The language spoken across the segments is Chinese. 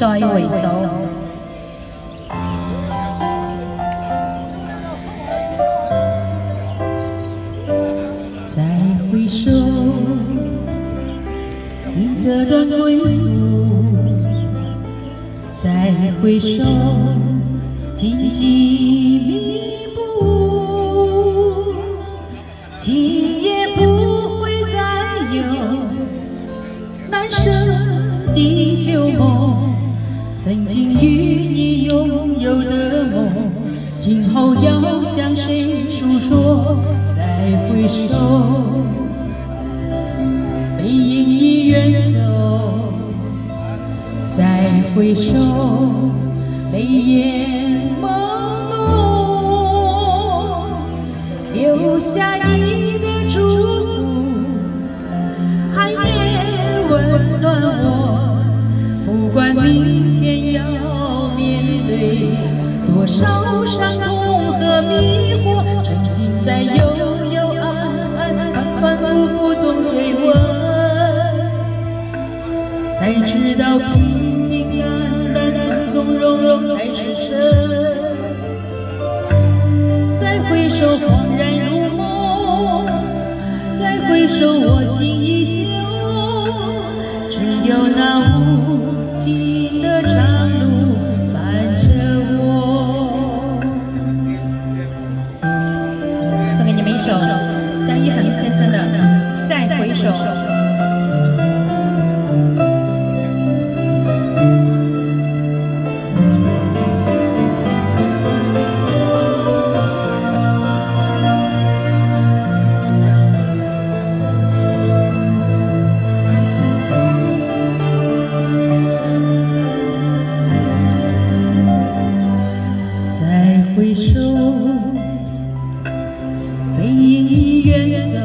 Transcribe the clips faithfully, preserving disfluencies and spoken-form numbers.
再回首。 再回首，你这段归途；再回首，荆棘密布，今夜不会再有难舍的旧梦。曾经与你拥有的梦，今后要向谁诉说？ 再回首，背影已远走；再回首，泪眼朦胧，留下你的祝福，寒夜温暖我。不管明天要面对多少伤痛和迷惑，沉浸在忧。 反反复复中追问，才知道平平安安、从从容容才是真。再回首，恍然如梦；再回首，我心依旧。只有那无尽的长路伴着我。送给你们一首。 张一恒先生的《再回首》。再回首。 背影已远走，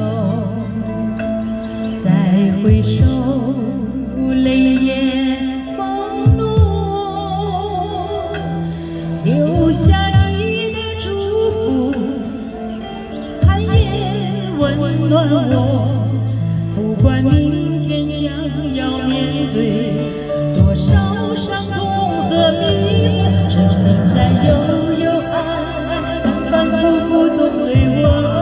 再回首，泪眼朦胧，留下你的祝福，寒夜温暖我。不管明天将要面对多少伤痛和迷惑，沉浸在悠悠安安、反反复复中追问。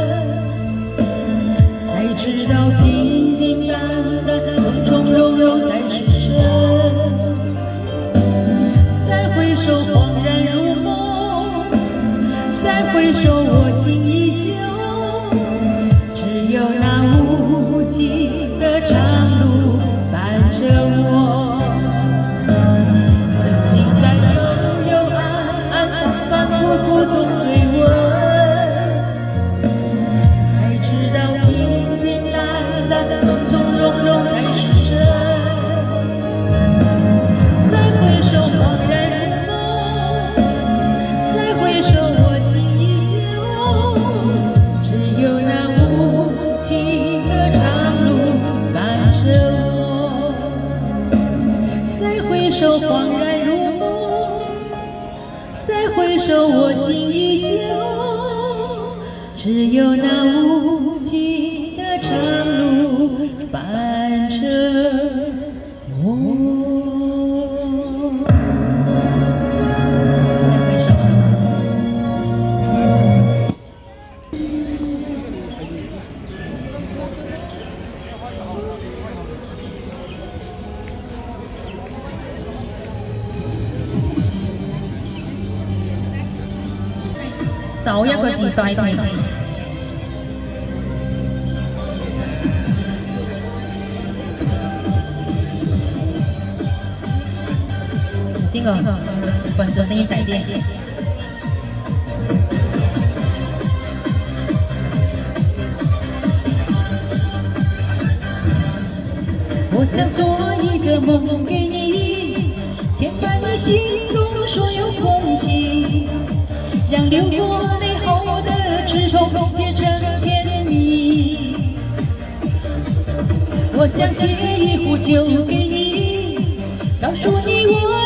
知道平平淡淡、从从容容才是真。再回首，恍然如梦；再回首，我心依旧。只有那无尽的长路伴着我。曾经在悠悠安安、反反复复中追问。 从从容容才是真。再回首，恍然如梦；再回首，我心依旧。只有那无尽的长路伴着我。再回首，恍然如梦；再回首，我心依旧。只有那无尽的长路。 伴着我。就一個字代替。 邊個？混咗聲音大啲。我想做一個夢給你，填滿你心中所有空隙，讓流過淚後的刺痛變成甜蜜。我想借一壺酒給你，告訴你我。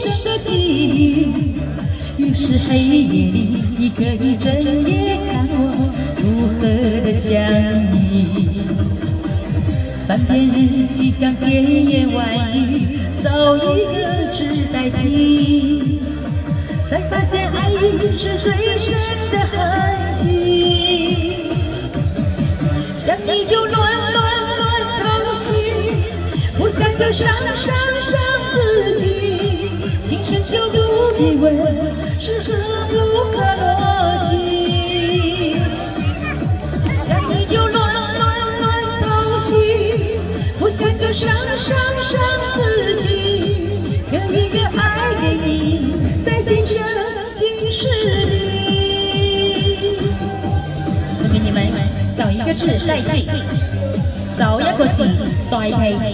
於是黑夜裡，你可以整夜看我如何的相依。翻遍日記，想千言萬語，找一個。 质代替，才发现爱是最深的痕迹。想你就乱乱乱疼惜，不想就伤伤伤自己，情深就不必问是何不可逻辑。想你就乱乱乱疼惜，不想就伤伤伤自己，可一个爱给你，在今生今世里。送给你们，找一个字代替，找一个字代替。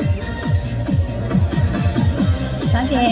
多謝，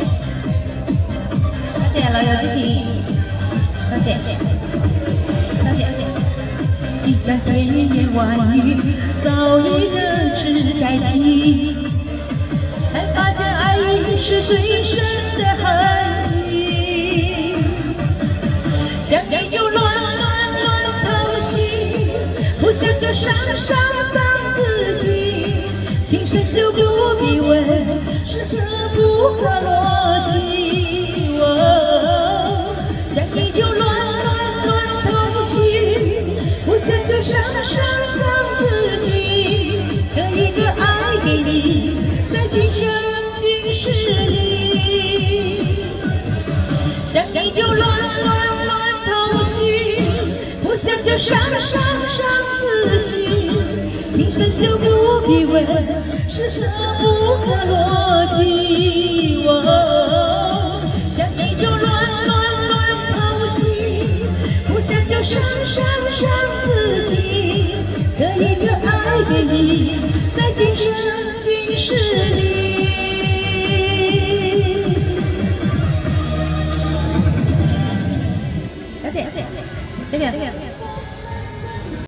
多謝老友支持，多謝，多謝。就算千言萬語，早已認知代替，才發現愛是最深的痕跡。想你就亂亂亂疼惜，不想就傷傷傷自己，情深就不必問是何不可邏輯。哦，想你就亂亂亂疼惜，不想就傷傷傷自己，可一個愛給你，在今生今世裡。想你就亂亂亂疼惜，不想就傷傷傷自己，情深就不必問是何不可邏輯。哦，想你就亂亂亂疼惜，不想就傷傷傷自己，可一個愛給你，在今生今世裡。多謝，多謝，謝謝。